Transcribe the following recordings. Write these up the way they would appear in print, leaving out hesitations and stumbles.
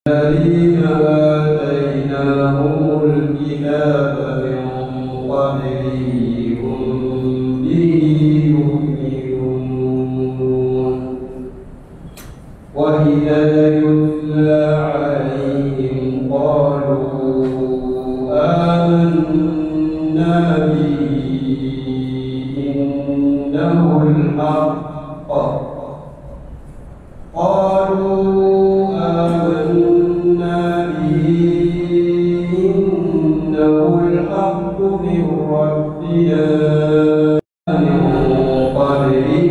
الذين آتيناهم الكتاب من قبله هم به يؤمنون وإذا يتلى عليهم قالوا آمنا به إنه الحق من ربنا من قبله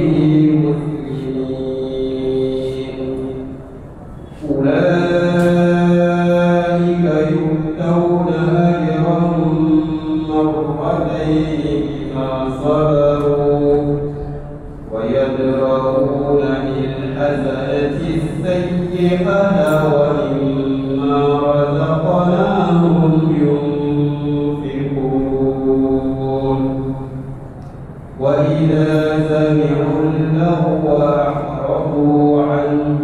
مسلمين أولئك يؤتون أجرهم مرتين بما صبروا ويدرؤون بالحسنة السيئة ومما رزقناهم وإذا سمعوا اللغو أعرضوا عنه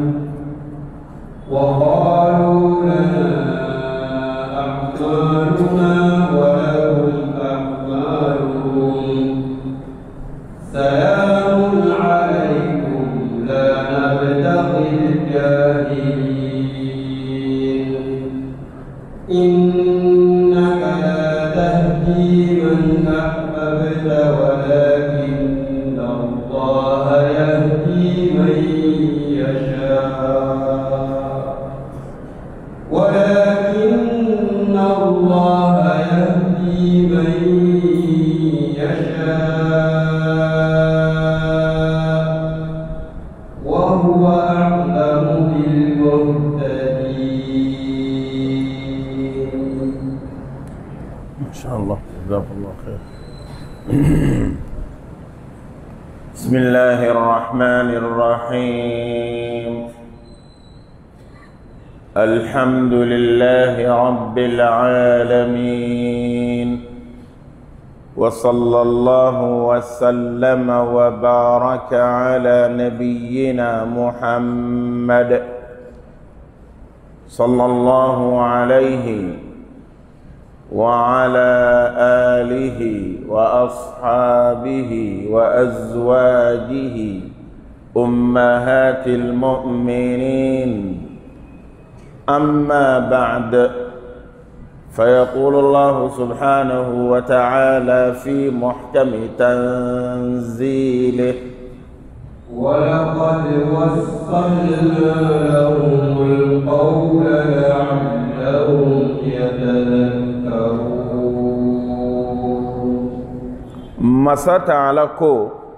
وقالوا لنا أعمالنا ولهم أعمالهم سلام عليكم لا نبتغي الجاهلين إنك لا تهدي من أحببت ولكن الله يهدي من يشاء وهو أعلم بالمهتدين. ما شاء الله، جزاك الله خير. بسم الله الرحمن الرحيم. الحمد لله رب العالمين، وصلى الله وسلم وبارك على نبينا محمد صلى الله عليه وعلى آله وأصحابه وأزواجه أمهات المؤمنين. أما بعد، فيقول الله سبحانه وتعالى في محكم تنزيله: ولقد وصلنا لهم القول لعلهم يتذكرون. مساتعلكو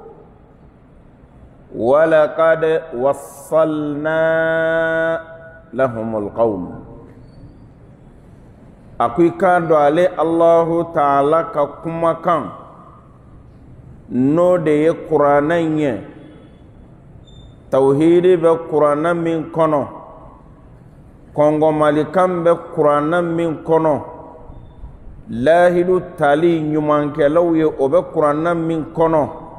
ولقد وصلنا لهم القول. Akui kando ale Allahu Ta'ala ka kuma kan no de ye Qur'ana nye tauhidi be Qur'ana min kono, kongo malikan be Qur'ana min kono, lahidu tali nyumankelaw ye o be Qur'ana min kono,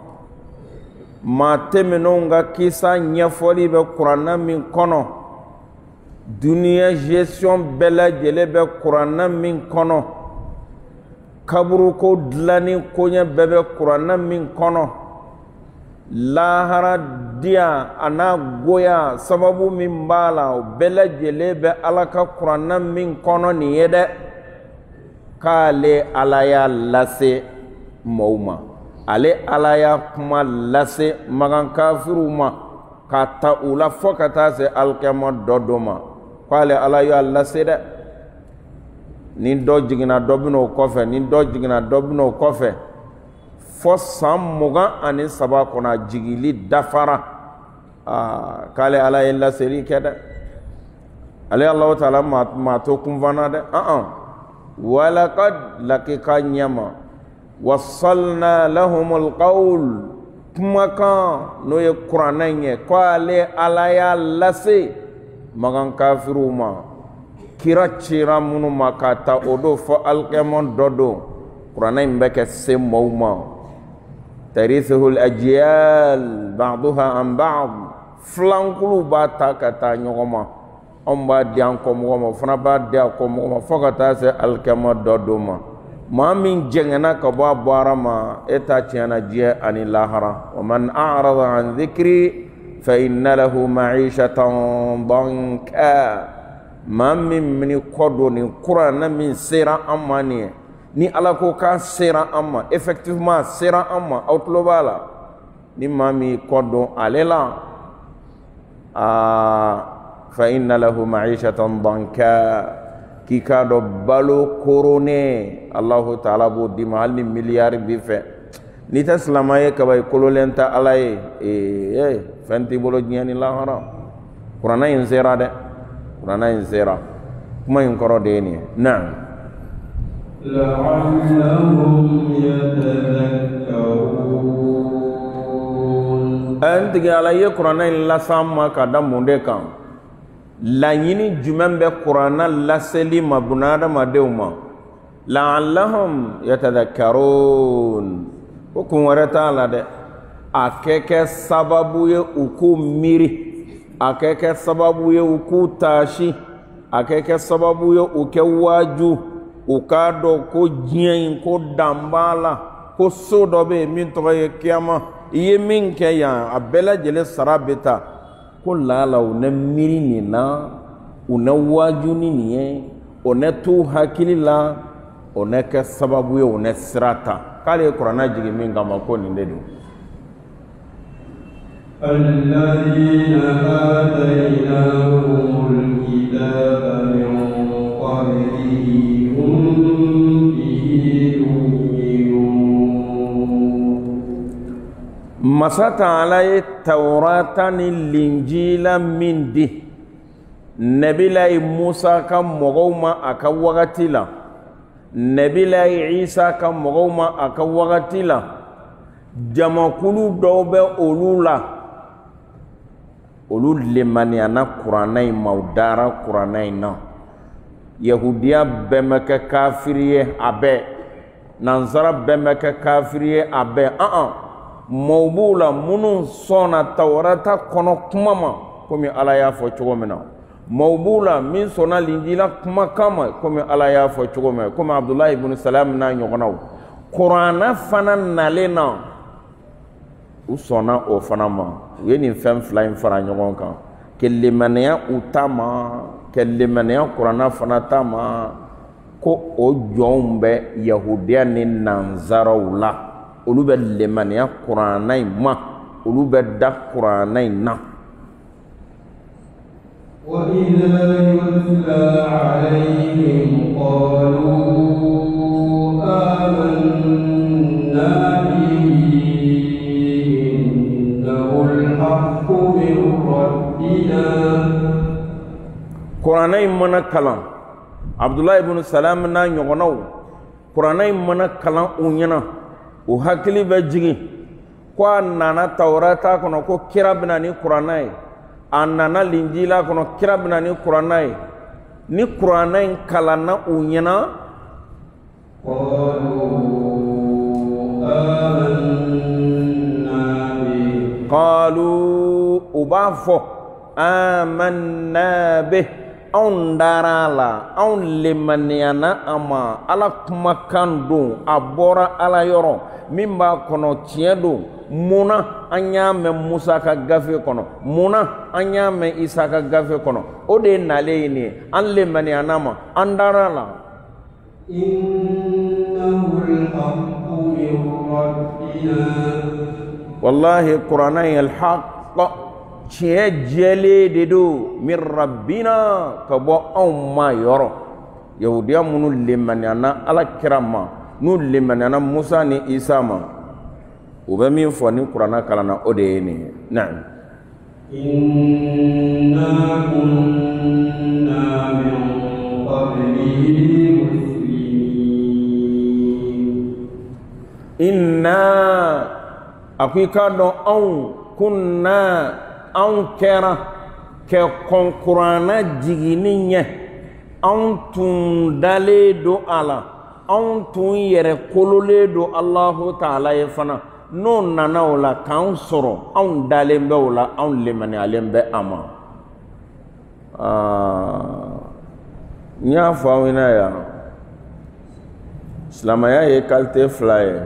mateminonga kisa nyafoli be Qur'ana min kono, dunia gestion bela jele be Qur'ana min kono, kaburu ko dlani konya bebe Qur'ana min kono, lahara dia ana goya sababu min bala bela jele be alaka Qur'ana min kono ni yede kale alaya lase mauma, ale alaya kuma lase magan kafiruma kata ula fokata se alkema dodoma. Kwale ala yo alla seda ni do jigina dobino kofe, ni do jigina dobino kofe fo sammuga ani saba kona jigili dafara. Kale ala illa seri keda ale Allah Ta'ala ma to kumvana de walaqad lakika nyama wassalna lahumul qawl kumaka no ye Qur'ana nye kwale ala ya lase magan kafiruma kira cira munu makata odo fo alqamon dodo Qur'ana imbeke se mawma tarithuhu al-ajyal ba'daha an ba'd flankulu bata kata nyogoma an b'a di an kɔmɔgɔ ma fana b'a di a kɔmɔgɔ ma fo ka taa se alikiyama dɔ don ma maa min jɛngɛna ka bɔ a baara ma e ta tiɲɛna diɲɛ ani lahara wa man a'rada an dhikri fa inna lahu ma'ishatan danka maa min mini kɔ don nin kuran na min sera an ma nin ye ni ala ko k'a sera an ma effectivement sera an ma aw tulo b'a la ni maa min kɔ don ale la fa inna lahu ma'ishatan danka k'i k'a dɔn balo koronnen Allahu ta'ala b'o d'i ma hali ni miliyari b'i fɛ n'i tɛ silamɛ ye kaba kololen tɛ ala ye fɛn t'i bolo diɲɛ ni lahara kuranna in sera dɛ kuranna in sera kuma in kɔrɔ de ye nin ye naam لعلهم يتذكرون an tigi ala ye kuranna in las'an ma ka da mun de kan laɲini jumɛn bɛ kuranna laseli ma bunadamadenw ma la'allahum yatadhakkarun ko kun wɛrɛ t'a la dɛ a kɛ sababu ye u k'u miiri a kɛ sababu ye u k'u taasi a kɛ sababu ye u kɛ waaju u k'a dɔn ko diɲɛ in ko dan b'a la ko so dɔ bɛ yen min tɔgɔ ye kiyama i ye min kɛ yan a bɛɛ lajɛlen sara bɛ ta ko lala u ne miiri nin na u ne waaju ni nin ye o ne t'u hakili la o ne kɛ sababu ye o ne sira ta k'ale ye kuranna jigin min kama ko nin de don الذين آتيناهم الكتاب من قبله هم به يؤمنون masata ala ye tawrata ni linjila min di nabilayi musa ka mɔgɔw ma a ka wagati la nabilayi isa ka mɔgɔw ma a ka wagati la jamakulu dɔw bɛ olu la olu lemaniyana kuranna in ma u dara kuranna in na yahudiya bɛɛ ma kɛ kafiri ye a bɛɛ nansara bɛɛ ma kɛ kafiri ye a bɛɛ maaw b'u la minnu sɔnna tawrata kɔnɔ kuma ma komi ala y'a fɔ cogo min na maaw b'u la min sɔnna linjila kuma kama komi ala y'a fɔ cogo min na komi abdulahi ibn salam n'a ɲɔgɔnnaw kuranna fana nalen na u sɔnna o fana ma u ye nin fɛn fila in fara ɲɔgɔn kan ka limaniya u ta ma ka limaniya kuranna fana ta ma ko o jɔnw bɛ yahudiya ni nanzaraw la olu bɛ limaniya kuranna in ma olu bɛ da kuranna in na وإذا يتلى عليهم قالوا آمنا به إنه الحق من ربنا kuranna in mana kalan abdullahi ibn salam n'a ɲɔgɔnnaw kuranna in mana kalan u ɲɛna u hakili bɛ jigin ko a nana tawrata kɔnɔ ko kira bɛna ni kuranna ye a nana linjila kɔnɔ kira bɛna ni kuranna ye ni kuranna in kalanna u ɲɛna qalu u b'a fɔ amanna bih anw dara la anw lemaniyana a ma ala kumakan don a bɔra ala yɔrɔ min b'a kɔnɔ tiɲɛ don munna an y'a mɛn musa ka gafe kɔnɔ munna an y'a mɛn isa ka gafe kɔnɔ o de ye nalen ye nin ye an lemaniyana ma an dara la wallahi kuranna ye alhaq tiɲɛ jɛlen de don min rabbina ka bɔ anw ma yɔrɔ yahudiya minnu lemaniyana ala kira ma n'u lemaniyana musa ni isa ma u bɛ min fɔ ni kuranna kalanna o de ye nin ye naam inna kunna min qablihi muslimin inna a ko i k'a dɔn anw kunna anw kɛra kɛ kɔn kuranna jiginni ɲɛ anw tun dalen don a la anw tun yɛrɛ kololen don Allahu Ta'ala ye fana n'o nana o la k'anw sɔrɔ anw dalen bɛ o la anw lemaniyalen bɛ a ma Nya fawina ya silamaya ye qualité fila ye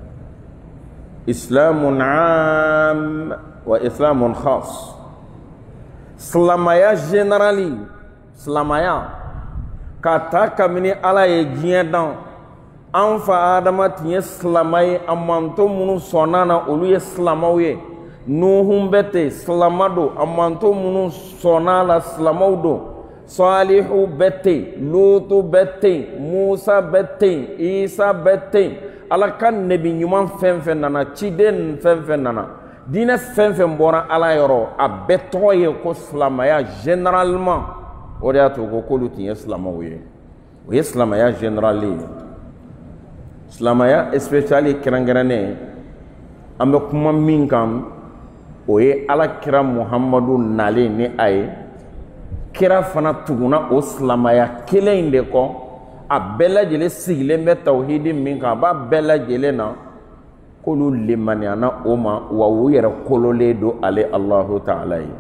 islamun am wa islamun khas. Silamaya generally silamaya kata kamini ala ye diɲɛ dan an fa adama tun ye silama ye a manto minnu sɔnna na olu ye silamaw ye. Nuhun bɛ ten silama don a manto minnu sɔnna la silamaw don. Salihu bɛ ten Lutu bɛ ten Musa bɛ ten Isa bɛ ten ala ka nebi ɲuman fɛn fɛn nana ciden fɛn fɛn nana diinɛ fɛn fɛn bɔra ala yɔrɔ a bɛɛ tɔgɔ ye ko silamaya généralement o de y'a to ko k'olu tun ye silamaw ye o ye silamaya général ye. Silamaya especially kɛrɛnkɛrɛnnen an bɛ kuma min kan o ye alakira Muhamadu nalen ni a ye kira fana tuguna o silamaya kelen in de kɔ a bɛɛ lajɛlen sigilen bɛ tawhidi min kan a b'a bɛɛ lajɛlen na k'olu limaniyana o ma wa u yɛrɛ kololen don ale Allahu Ta'ala ye.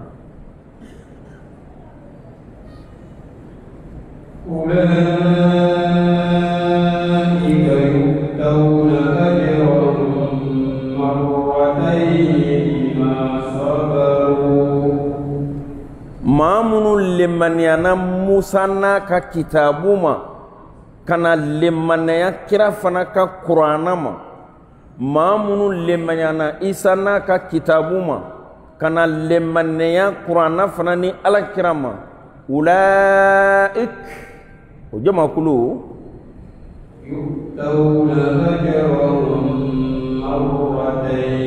Maa minnu limaniyana Musa n'a ka kitabu ma kana limaniya kira fana ka Kurana ma. Maa minnu limaniyana Isa n'a ka kitabu ma kana limaniya Kurana fana ni alakira ma. Ulaik o jamakulu yu'tawna ajrahum marratayn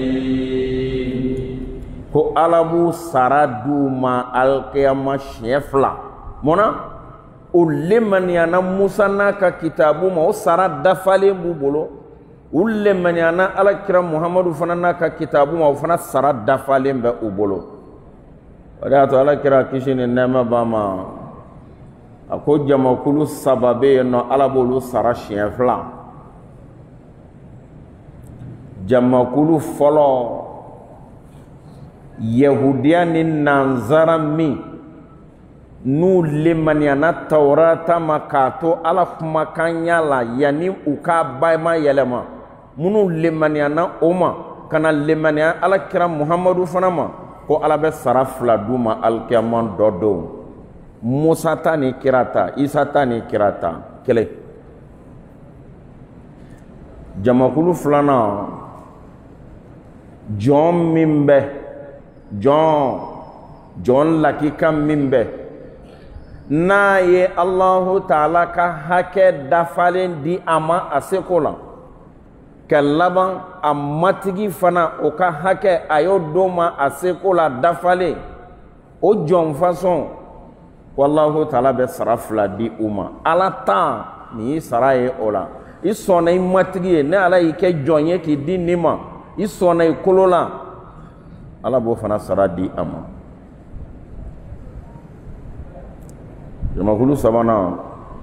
ko alabu sara d'u ma alkiyama siɲɛ fila. Munna o limaniyana Musa n'a ka kitabu ma o sara dafalen b'u bolo u limaniyana alakira Muhamadu fana n'a ka kitabu ma o fana sara dafalen bɛ u bolo. O de y'a to alakira kisi ni nɛɛma b'a ma a ko jamakulu saba bɛ yen nɔ ala b'olu sara siɲɛ fila. Jamakulu fɔlɔ Yahudiya ni nanzara min n'u limaniyana Taurata ma k'a to ala kumakanya la yanni u k'a bayɛlɛma yɛlɛma minnu limaniyana o ma kana limaniya alakira Muhamadu fana ma ko ala bɛ sara fila d'u ma alikiyama dɔ don. Musa ta ni kira ta Isa ta ni kira ta kelen. Jamakulu filanan jɔn min bɛ jɔn lakika min bɛ n'a ye Allahu Ta'ala ka hakɛ dafalen di a ma a seko la ka laban a matigi fana o ka hakɛ a y'o d'o ma a seko la dafalen o jɔn façon Wallahu Ta'ala bɛ sara fila di u ma. Ala ta ni sara ye o la i sɔnna i matigi ye ne ala y'i kɛ jɔn ye k'i di nin ma i sɔnna i kolo la ala b'o fana sara di a ma. Jamakulu sabanan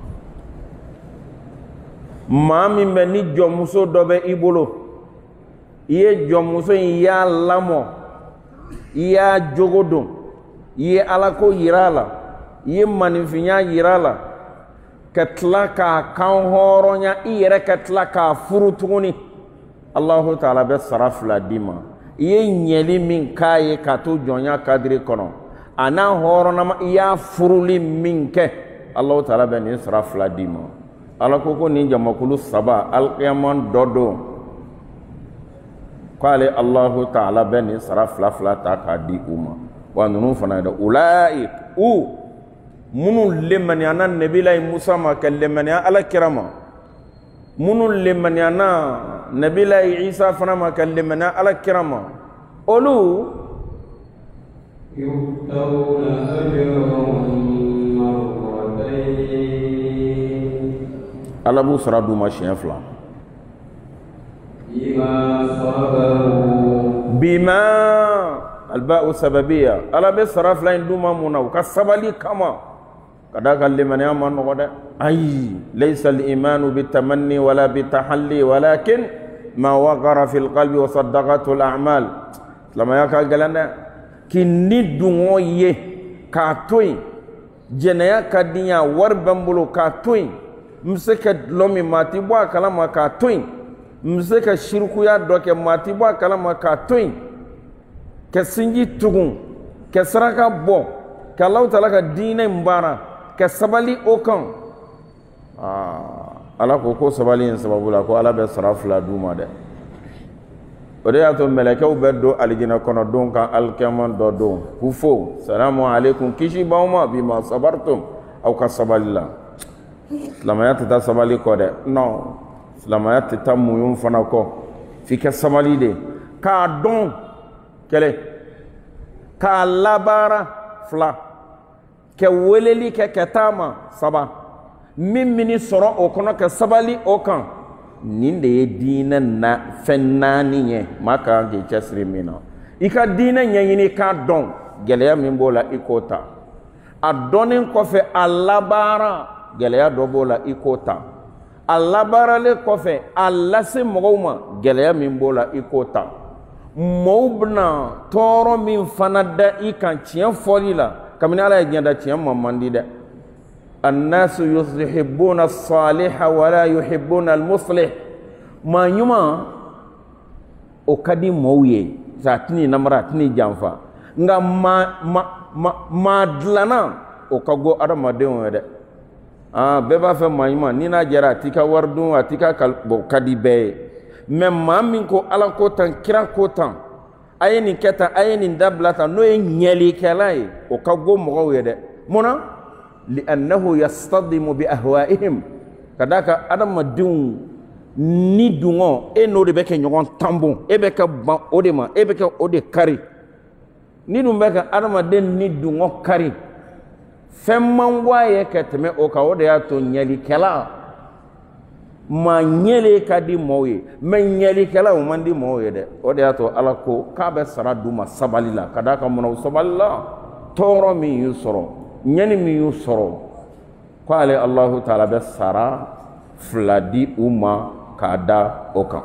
maa min bɛ ni jɔnmuso dɔ bɛ i bolo i ye jɔnmuso in i y'a lamɔ i y'a jogo don i ye ala ko yira a la i ye maninfinya yira a la ka tila k'a kan hɔrɔnya i yɛrɛ ka tila k'a furu tuguni Allahu Ta'ala bɛ sara fila d'i ma. I ye ɲɛli min k'a ye k'a to jɔnya kadiri kɔnɔ a n'a hɔrɔnama i y'a furuli min kɛ Allahu Ta'ala bɛ nin sara fila d'i ma. Ala ko nin jamakulu saba alikiyama dɔ don k'ale Allahu Ta'ala bɛ nin sara fila fila ta k'a di u ma. Wa ninnu fana ye dɛ ulaik u minnu limaniyana Nabilayi Musa ma ka limaniya alakira ma minnu limaniyana Nabilayi Isa fana ma ka limaniya alakira ma olu yu'tawna ajrahum marratayn ala b'u sara d'u ma siɲɛ fila. Bima alba'u sababiya ala bɛ sara fila in d'u ma mun na u ka sabali kama ka d'a kan limaniya ma nɔgɔ dɛ. Ayi laysa al-imanu bitamanni wala bitahalli walakin ma waqara fil qalbi wa saddaqatul a'mal. Silamɛya ka gɛlɛn dɛ k'i ni dungo ye k'a to yen jɛnɛya ka di n ye wari bɛ n bolo k'a to yen n bɛ se ka dulɔ min maa ti bɔ a kalama k'a to yen n bɛ se ka shirikuya dɔ kɛ maa ti bɔ a kalama k'a to yen ka sinji tugun ka saraka bɔ ka Alahu Taala ka diinɛ in baara ka sabali o kan Ala ko sabali in sababu la ko Ala bɛ sara 2 d'u ma dɛ o de y'a to mɛlɛkɛw bɛ don alijinɛ kɔnɔ don kan alikiyama dɔ don k'u fo salamu aleykum kisi b'aw ma bima sabartum aw ka sabali la silamɛya tɛ taa sabali kɔ dɛ non silamɛya tɛ taa muɲu fana kɔ f'i ka sabali de k'a dɔn kɛlɛ k'a labaara 2 ka weleli kɛ ka taa ma 3 min bɛ sɔrɔ o kɔnɔ ka sabali o kan nin de ye diinɛ na fɛn 4 ye maa ka kan k'i cɛsiri min na i ka diinɛ ɲɛɲini k'a dɔn gɛlɛya min b'o la i k'o ta a dɔnnen kɔfɛ a labaara gɛlɛya dɔ b'o la i k'o ta a labaaralen kɔfɛ a lase mɔgɔw ma gɛlɛya min b'o la i k'o ta mɔɔw bɛna tɔɔrɔ min fana da i kan tiɲɛ fɔli la kabini Ala ye diɲɛ da tiɲɛ man di dɛ annasu yuhibbuna as-saliha wa la yuhibbuna al-muslih maa ɲuman o ka di mɔɔw ye a tɛn'i namara a tɛn'i janfa nka maa dilanna o ka go adamadenw ye dɛ bɛɛ b'a fɛ maa ɲuman ni n'a jɛra a t'i ka wari dun a t'i ka o ka di bɛɛ ye mɛ maa min ko Ala ko tan kira ko tan a ye nin kɛ tan a ye nin dabila tan n'o ye ɲɛlikɛla ye o ka go mɔgɔw ye dɛ munna li'annahu yastadimu bi ahwa'ihim ka d'a kan adamadenw ni dungɔ e n'o de bɛ kɛ ɲɔgɔn tanbon e bɛ ka ban o de ma e bɛ kɛ o de kari ni dun bɛ ka adamaden ni dungɔ kari fɛn man bɔ a ye ka tɛmɛ o kan o de y'a to ɲɛlikɛla maa ɲɛlen ka di mɔɔw ye mɛ ɲɛlikɛla o man di mɔɔw ye dɛ o de y'a to Ala ko k'a bɛ sara d'u ma sabali la ka d'a kan munna o sabali la tɔɔrɔ min y'u sɔrɔ ɲɛni min y'u sɔrɔ k'ale Alahu Taala bɛ sara 2 di u ma k'a da o kan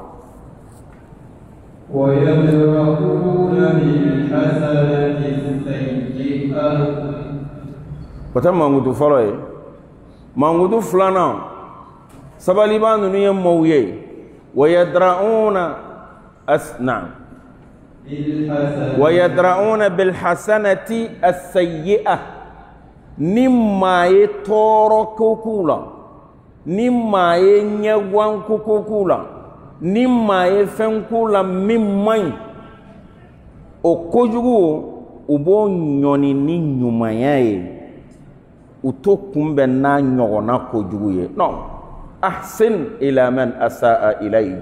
ويدرؤون بالحسنة السيئة o tɛ mankutu fɔlɔ ye mankutu 2nan sabaliba ninnu ye mɔɔw ye wayadra'una bilhasanati as-sayyi'a ni maa ye tɔɔrɔ ko k'u la ni maa ye ɲɛguwan ko k'u la ni maa ye fɛn k'u la min man ɲi o kojugu u b'o ɲɔni ni ɲumanya ye u to kunbɛn n'a ɲɔgɔnna kojugu ye non ahsin ila man asaa ilayk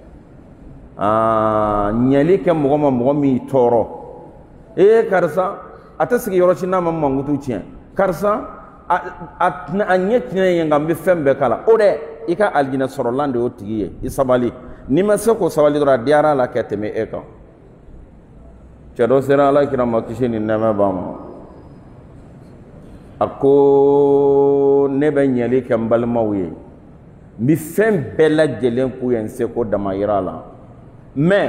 ɲɛli kɛ mɔgɔ ma mɔgɔ min tɔɔrɔ karisa a tɛ sigi yɔrɔ si n'a ma mankutu tiɲɛ karisa a ɲɛ tiɲɛ ye nka n bɛ fɛn bɛɛ k'a la o dɛ i ka alijinɛ sɔrɔlan de y'o tigi ye i sabali n'i ma se k'o sabali dɔrɔn a diyara a la ka tɛmɛ e kan cɛ dɔ sera Alakira ma kisi ni nɛɛma b'a ma a ko ne bɛ ɲɛli kɛ n balimaw ye n bɛ fɛn bɛɛ lajɛlen k'u ye n seko damayira la mais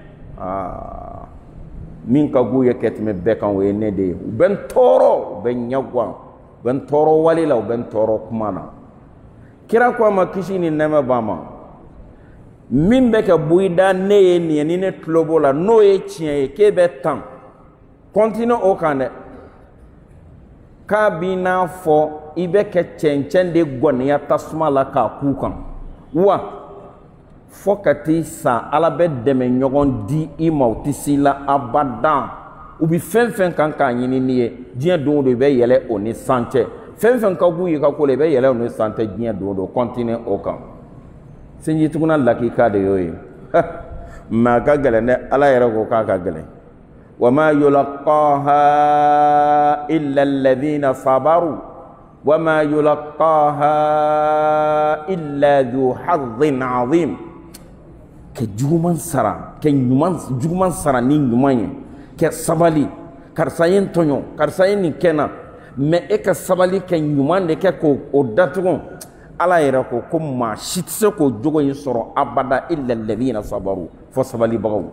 min ka g'u ye ka tɛmɛ bɛɛ kan o ye ne de ye u bɛ n tɔɔrɔ u bɛ n ɲɛguwan u bɛ n tɔɔrɔ wale la u bɛ n tɔɔrɔ kuma na kira ko a ma kisi ni nɛɛma b'a ma min bɛ ka bɔ i da ne ye nin ye ni ne tulo b'o la n'o ye tiɲɛ ye k'e bɛ tan continue o kan dɛ k'a b'i n'a fɔ i bɛ kɛ cɛncɛn de gɔniya tasuma la k'a k'u kan wa fɔ ka t'i sa Ala bɛ dɛmɛ ɲɔgɔn di i ma o tɛ s'i la abadan u bɛ fɛn fɛn kan k'a ɲini n'i ye diɲɛ don o don i bɛ yɛlɛ o ni san cɛ fɛn fɛn ka b'u ye ka ko la i bɛ yɛlɛ o ni san cɛ diɲɛ don o don continue o kan sinji tuguna lakika de y'o ye mɛ a ka gɛlɛn dɛ Ala yɛrɛ ko k'a ka gɛlɛn وما يلقاها إلا الذين صبروا وما يلقاها إلا ذو حظ عظيم كجومان سرا كجومان سرا نين جومان كسبالي كرساين تونيو كرساين كنا ما إك سبالي كجومان دك كو أداتكم على يراكو كم ما شتسكو جوجو يسرو أبدا إلا الذين صبروا فسبالي بغو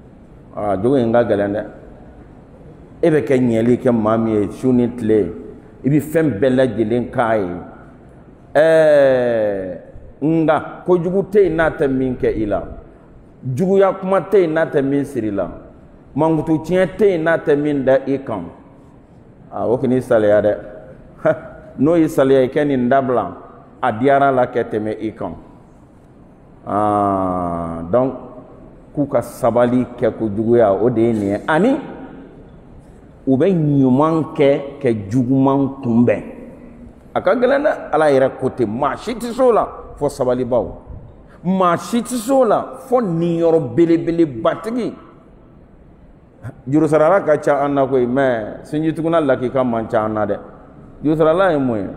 jogo in ka gɛlɛn dɛ e bɛ kɛ ɲɛli kɛ maa min ye su ni tile ibi fɛn bɛɛ lajɛlen k'a ye nga kojugu tɛ yen n'a tɛ min kɛ i la juguya kuma tɛ yen n'a tɛ min siri la mankutu tiɲɛ tɛ yen n'a tɛ min da i kan o k'i saliya dɛ n'o y'i saliya i kɛ nin dabila a diyara la kɛ tɛmɛ i kan donc k'u ka sabali kɛ kojuguya o de ye nin ye ani u bɛ ɲuman kɛ ka juguman kunbɛn a ka gɛlɛn dɛ ala yɛrɛ ko ten maa si tɛ se o la fɔ sabalibaw maa si tɛ se o la fɔ niyɔrɔ belebelebatigi jurusarala ka ca an na koyi mais sinjituguna lakika man ca an na dɛ jurusarala ye mun ye n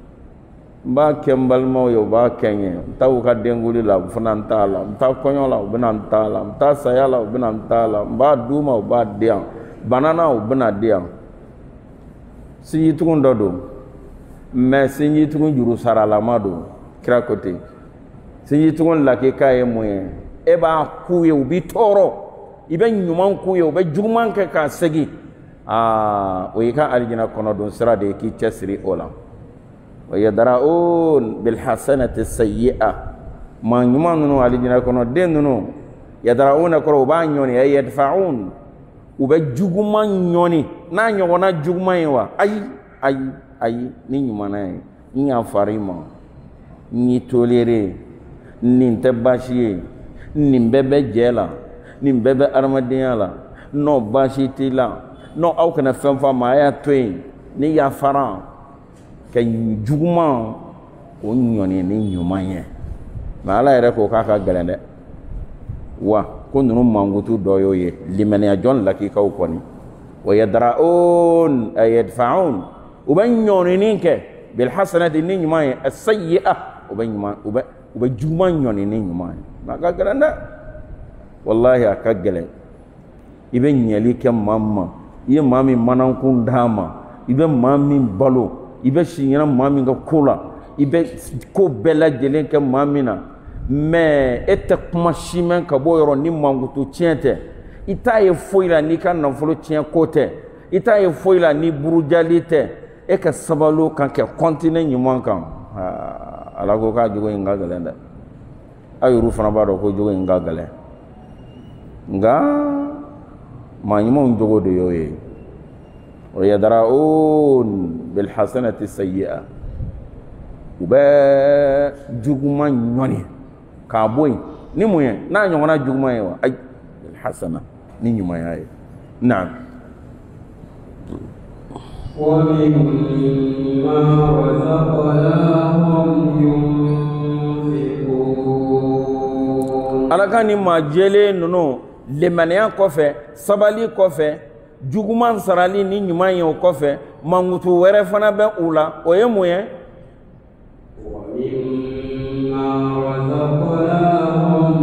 b'a kɛ n balimaw ye u b'a kɛ n ye n taa u ka denkuli la u fana n t'a la n taa kɔɲɔ la u bɛna n t'a la n taa saya la u bɛna n t'a la n b'a d'u ma u b'a di yan banana u bɛna di yan sinjitugun dɔ don mais sinjitugun jurusaralama don kira ko ten sinjitugun lakika ye mun ye e b'a k'u ye u b'i tɔɔrɔ i bɛ ɲuman k'u ye u bɛ juguman kɛ k'a segin o y'i ka alijinɛ kɔnɔdon sira de ye k'i cɛsiri o la wa yadra'un bil hasanati sayyi'a maa ɲuman ninnu alijinɛ kɔnɔden ninnu yadra'una kɔrɔ u b'a ɲɔni yadfa'un u bɛ juguman ɲɔni n'a ɲɔgɔnna juguman ye wa ayi ni ɲumana ye n y'a fari ma n y'i tolere nin tɛ baasi ye nin bɛɛ bɛ jɛ la nin bɛɛ bɛ adamadenya la n'o baasi t'i la n'o aw kana fɛn fɔ a ma a y'a to yen ni yafara ka juguman o ɲɔni ni ɲuman ye mɛ ala yɛrɛ ko k'a ka gɛlɛn dɛ wa ko ninnu mankutu dɔ y'o ye limaniya jɔn lakikaw kɔni wa yadra'un yadfa'un u bɛ ɲɔninin kɛ bil hasanati ni ɲuman ye as-sayyi'a u bɛ juguman ɲɔni ni ɲuman ye mɛ a ka gɛlɛn dɛ wallahi a ka gɛlɛn i bɛ ɲɛli kɛ maa ma i ye maa min manakun d'a ma i bɛ maa min balo i bɛ si ɲɛna maa min ka ko la i bɛ ko bɛɛ lajɛlen kɛ maa min na mais e tɛ kuma si mɛn ka bɔ yɔrɔ ni mankutu tiɲɛ tɛ i t'a ye foyi la n'i ka nafolo tiɲɛ ko tɛ i t'a ye foyi la ni burujali tɛ e ka sabaliw kan kɛ kɔntine ɲuman kan ala ko k'a jogo in ka gɛlɛn dɛ aw yɛrɛw fana b'a dɔn ko jogo in ka gɛlɛn nka maa ɲumanw jogo de y'o ye wa yadra'un bil hasanati sayyi'a u bɛ juguman ɲɔni k'a bɔ yen ni mun ye n'a ɲɔgɔnna juguman ye wa ayi bil hasana ni ɲumanya ye naam وَمِمَّا رَزَقْنَاهُمْ يُنْفِقُونَ ala ka ni maa jɛlen ninnu lemaniya kɔfɛ sabali kɔfɛ juguman sarali ni ɲuman ye o kɔfɛ mankutu wɛrɛ fana bɛ u la o ye mun ye وَمِمَّا رَزَقْنَاهُمْ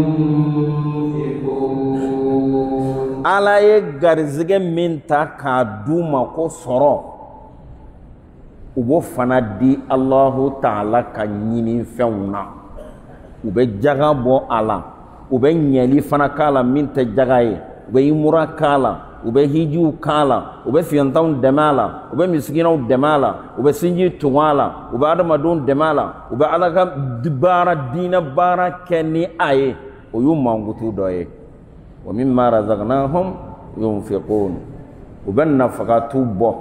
يُنْفِقُونَ ala ye garizɛgɛ min ta k'a d'u ma ko sɔrɔ u b'o fana di Allahu Ta'ala ka ɲini fɛnw na u bɛ jaga bɔ a la u bɛ ɲɛli fana k'a la min tɛ jaga ye u bɛ imura k'a la u bɛ hijiw k'a la u bɛ fiyantanw dɛmɛ a la u bɛ misikinaw dɛmɛ a la u bɛ sinji tugu a la u bɛ adamadenw dɛmɛ a la u bɛ ala ka baara diinɛ baara kɛ ni a ye o y'u mankutu dɔ ye wa mimma razaqnahum yunfiqun u bɛ nafakatu bɔ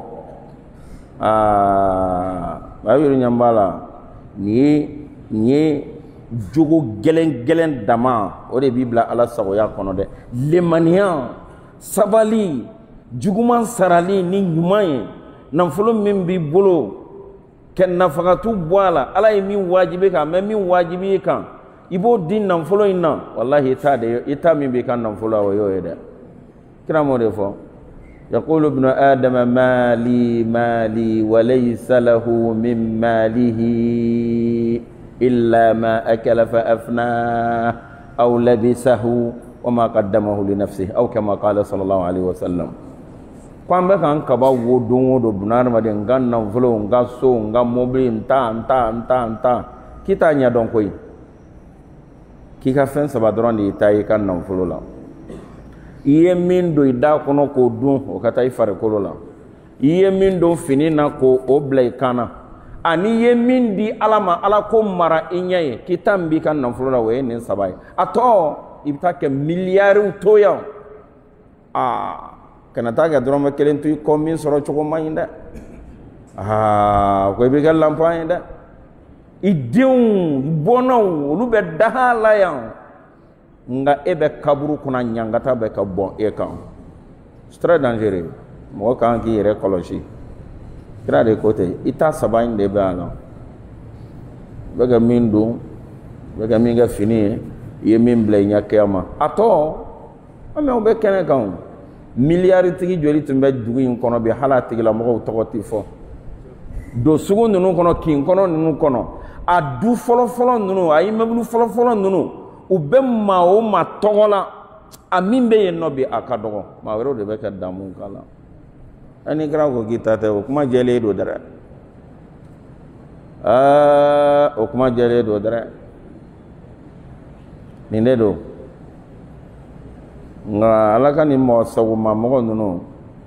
bayiru ɲɛ b'a la nin ye jogo gɛlɛn dama o de b'i bila ala sagoya kɔnɔ dɛ lemaniya sabali juguman sarali ni ɲuman ye nafolo min b'i bolo kɛ nafakatu bɔ a la ala ye min wajibi kan mɛ min wajibi i kan i b'o di nafolo in na wallahi i t'a min b'i ka nafolo la o y'o ye dɛ kira m'o de fɔ يقول ابن آدم مالي مالي وليس له من ماله إلا ما أكل فأفناه أو لبسه وما قدمه لنفسه أو كما قال صلى الله عليه وسلم kwan bɛ kan kaba wo don o don buna adamaden n ka nafolo n ka so n ka mobili n ta k'i t'a ɲɛdɔn koyi k'i ka fɛn saba dɔrɔn de y'i ta i ka nafolo la i ye min don i da kɔnɔ k'o dun o ka taa i farikolo la iye min don fini na ko o bila i kana ani ye min di ala ma ala ko mara i ɲɛ ye k'i ta n b'i ka nafolo la o ye nin saba ye a tɔ i bɛ taa kɛ miliyariw to yan kana taa kɛ dɔrɔmɛ kelen to i kɔ min sɔrɔ cogo man ɲi dɛ ko i bɛ kɛ lanpan ye dɛ i denw bɔnnaw olu bɛ daha la yan nka e bɛ kaburu kunna ɲangata bɛ ka bɔn e kan c'est très dangereux mɔgɔ kan k'i yɛrɛ kɔlɔsi kira de ko ten i ta saba in de bɛ a la bɛ ka min don bɛ ka min kɛ fini ye i ye min bila i ɲɛ kɛyama a tɔ an bɛ o bɛ kɛnɛ kan miliyari tigi joli tun bɛ dugu in kɔnɔ bi hali a tigilamɔgɔw tɔgɔ tɛ fɔ don sugu ninnu kɔnɔ kin kɔnɔ ninnu kɔnɔ a du fɔlɔfɔlɔ ninnu a immeuble fɔlɔfɔlɔ ninnu u bɛ maa o maa tɔgɔ la a min bɛ yen nɔ bi a ka dɔgɔ maa wɛrɛw de bɛ kɛ damu k'a la ani kɛra ko k'i ta tɛ o kuma jɛlen don dɛrɛ o kuma jɛlen don dɛrɛ nin de don nka ala ka nin mɔgɔ sagoma mɔgɔ ninnu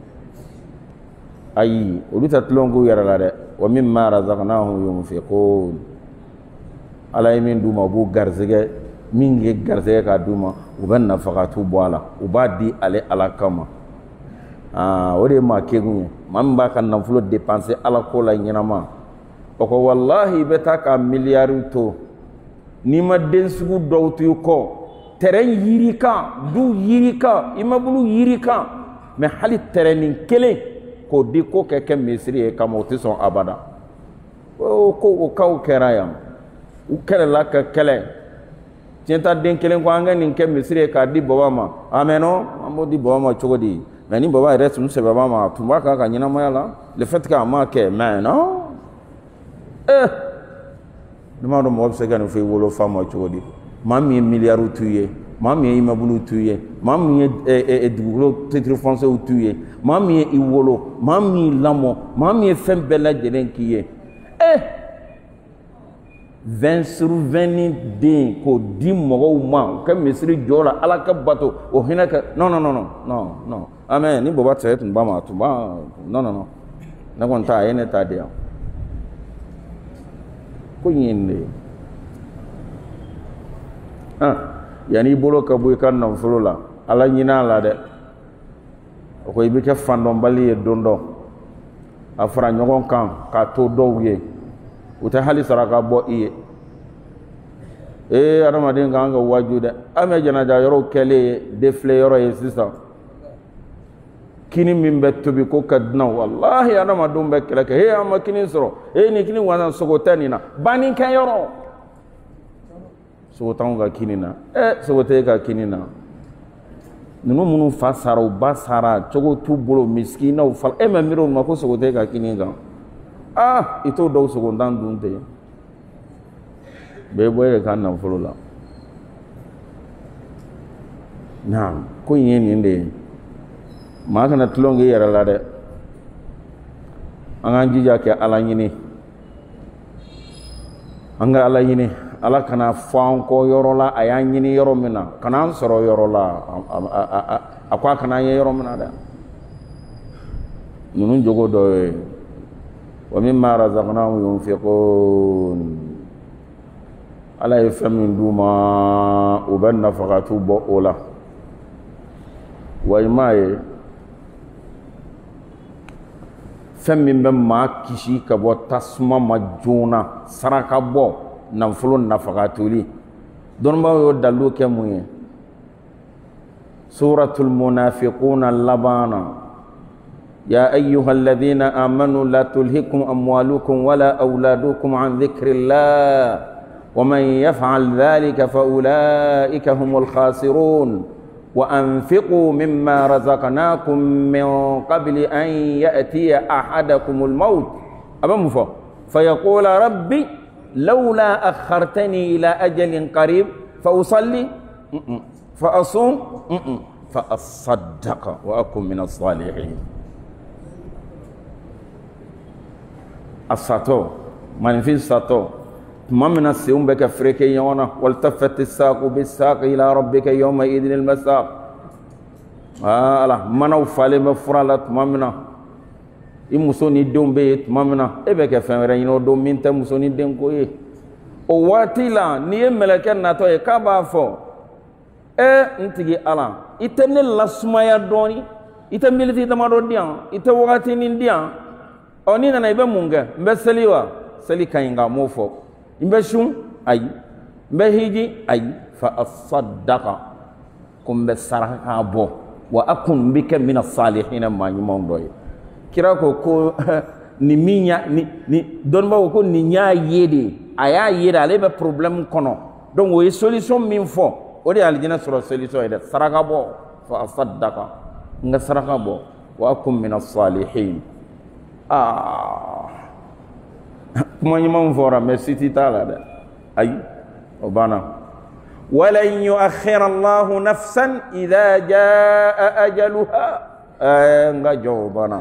ayi olu tɛ tulon k'u yɛrɛ la dɛ wa mimma razaqnahum yunfiqun ala ye min d'u ma u b'u garizɛgɛ min ye garizɛgɛ k'a d'u ma u bɛ nafakatu bɔ a la u b'a di ale ala kama o de ye maa kekun ye maa min b'a ka nafolo dépenser ala ko la ɲɛnama o ko wallahi i bɛ taa ka miliyari to n'i ma den sugu dɔw to i kɔ terrain yiri kan du yiri kan immeuble yiri kan mais hali terrain kelen k'o di ko kɛ misiri ye kama o tɛ sɔn abada ko o kaw kɛra yan u kɛlɛla ka kɛlɛ tiɲɛta den kelen ko an ka nin kɛ misiri ye k'a di baba ma mais non an b'o di baba ma cogo di mais ni baba yɛrɛ tun sɛbɛnba ma tun b'a kan ka ɲɛnamaya la le fait que a ma kɛ mais non ne m'a dɔn mɔgɔ bɛ se ka nin fɔ i wolofa ma cogo di maa min ye miliyariw t'u ye maa min ye immeuble t'u ye maa min ye dugukolo titre foncier t'u ye maa min ye i wolo maa min y'i lamɔ maa min ye fɛn bɛɛ lajɛlen k'i ye 20 sur 20 ni den k'o di mɔgɔw ma u ka misiri jɔ la ala ka bato o hinɛ kɛ non amen ni baba tɛ tun b'a ma tun b'a non ne kɔni ta a ye ne ta di yan ko ɲin de yanni i bolo ka bɔ i ka nafolo la ala ɲin'a la dɛ o ko i bɛ kɛ fandɔnbali ye don dɔ a fara ɲɔgɔn kan k'a to dɔw ye u tɛ hali saraka bɔ i ye adamaden kan ka waaju dɛ an bɛ janaja yɔrɔw kɛlen ye defilɛ yɔrɔ ye sisan kini min bɛ tobi ko ka dunan wallahi adamadenw bɛ kɛlɛ kɛ an ma kini sɔrɔ nin kini wansan sogo tɛ nin na bannikɛyɔrɔ sogo t'anw ka kini na sogo tɛ e ka kini na ninnu minnu fa sara u ba sara cogo t'u bolo miskinaw fa mɛ miiri olu ma ko sogo tɛ e ka kini kan i t'o dɔw sogontan dun ten bɛɛ bɔ e de ka nafolo la naam ko in ye nin de ye maa kana tulon k'i yɛrɛ la dɛ an k'an jija kɛ ala ɲini an ka ala ɲini ala kana fɔ an kɔ yɔrɔ la a y'an ɲini yɔrɔ min na kana an sɔrɔ yɔrɔ la a ko a kana an ye yɔrɔ min na dɛ ninnu jogo dɔ ye wa mimma razaqnahum yunfiqun ala ye fɛn min d'u ma u bɛ nafakatu bɔ o la wa i m'a ye fɛn min bɛ maa kisi ka bɔ tasuma ma joona saraka bɔ nafolo nafakatuli dɔnnibaw y'o dalilu kɛ mun ye suratul munafiquna labana يا أيها الذين آمنوا لا تلهكم أموالكم ولا أولادكم عن ذكر الله ومن يفعل ذلك فأولئك هم الخاسرون وأنفقوا مما رزقناكم من قبل أن يأتي أحدكم الموت فيقول ربي لولا أخرتني إلى أجل قريب فأصلي فأصوم فأصدق وأكن من الصالحين الساتو manifin sato tuma min na senw bɛ kɛ fereke ɲɔgɔn na waltafati saaqu bisaaqi ila rabbika yawma idin almasaq ala manaw falen bɛ fura la tuma min na i muso ni denw bɛ yen tuma min na e bɛ kɛ fɛn wɛrɛ ɲini o don min tɛ muso ni denko ye o waati la n'i ye mɛlɛkɛ natɔ ye k'a b'a fɔ n tigi Ala i tɛ ne lasumaya dɔɔni i tɛ miniti damadɔ di yan i tɛ wagatinin di yan ɔ n'i nana i bɛ mun kɛ n bɛ seli wa seli ka ɲi nka n m'o fɔ n bɛ sun ayi n bɛ hiji ayi fa asaddaqa ko n bɛ saraka bɔ wa akun n bɛ kɛ mina salihina maa ɲumanw dɔ ye kira ko ni min ya ni dɔnnibaw ko nin y'a ye de a y'a ye de ale bɛ problème kɔnɔ donc o ye solution min fɔ o de ye alijinɛ sɔrɔ solution ye dɛ saraka bɔ fa asaddaqa n ka saraka bɔ wa akun mina salihin kuma ɲumanw fɔra mais siti t'a la dɛ ayi o banna ولن يؤخر الله نفسا إذا جاء أجلها nga jawabana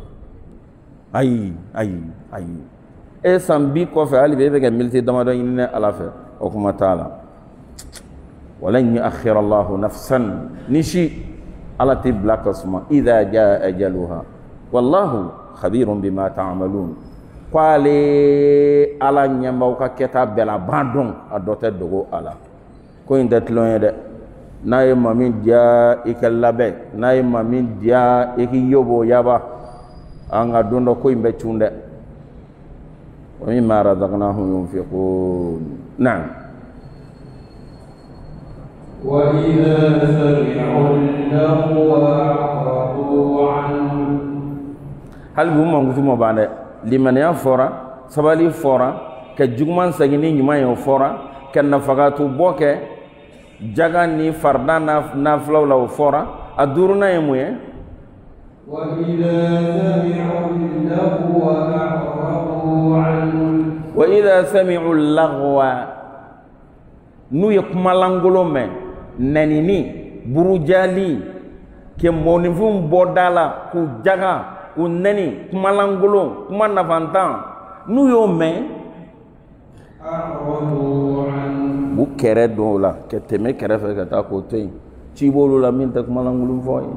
ayi sambi kɔfɛ hali bɛ kɛ militi damadɔ ɲini Ala fɛ o kuma t'a la ولن يؤخر الله نفسا nisi Ala tɛ bila ka suma إذا جاء أجلها والله خبير بما تعملون k'ale Ala ɲɛmaw ka kɛta bɛɛ la ban dɔn a dɔ tɛ dogo a la ko in tɛ tulon ye dɛ n'a ye maa min diya i ka labɛn n'a ye maa min diya i k'i yobo yaba an ka don dɔ ko in bɛ cun dɛ wa mimma razaqnahum yunfiqun naam وإذا سمعوا اللغو أعرضوا عنه hali bu mangutuma ban dɛ limaniya fɔra sabali fɔra ka juguman segin ni ɲuman ye o fɔra ka nafagatu bɔ kɛ jaga ni farda nafilaw la o fɔra a duurunan ye mun ye wa idha sami'u lagwa n'u ye kumalangolo mɛn nɛnini burujali ke mɔnifin bɔ da la k'u jaga k'u nɛni kumalangolo kuma nafantan n'u y'o mɛn bu kɛrɛ dɔn o la ka tɛmɛ kɛrɛfɛ ka taa k'o to yen ci b'olu la min tɛ kumalangolon fɔ ye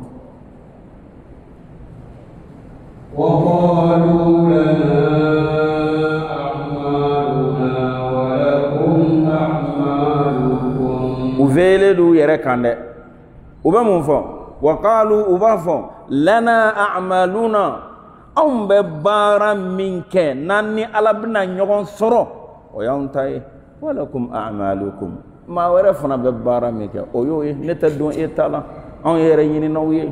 u veele d'u yɛrɛ kan dɛ u bɛ mun fɔ wa qalu u b'a fɔ lana a'maluna anw bɛ baara min kɛ n'an ni Ala bɛna ɲɔgɔn sɔrɔ o y'anw ta ye walakum a'malukum maa wɛrɛ fana bɛ baara min kɛ o y'o ye ne tɛ don e ta la anw yɛrɛ ɲininaw ye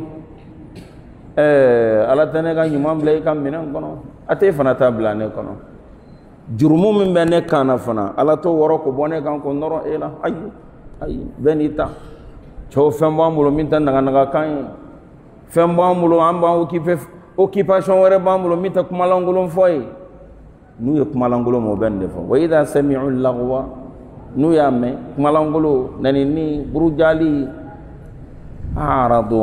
Ala tɛ ne ka ɲuman bila i ka minɛn kɔnɔ a t'e fana ta bila ne kɔnɔ jurumu min bɛ ne kan na fana Ala t'o wɔrɔ ko bɔ ne kan ko nɔrɔ e la ayi bɛɛ n'i ta cɛw fɛn b'an bolo min tɛ naganaga kan ye fɛn b'an bolo an b'an occupation wɛrɛ b'an bolo min tɛ kumalangolon fɔ ye n'u ye kumalangolo mɛ o bɛ nin de fɔ wa idha sami'u lagwa n'u y'a mɛn kumalangolo nɛnini burujali a'radu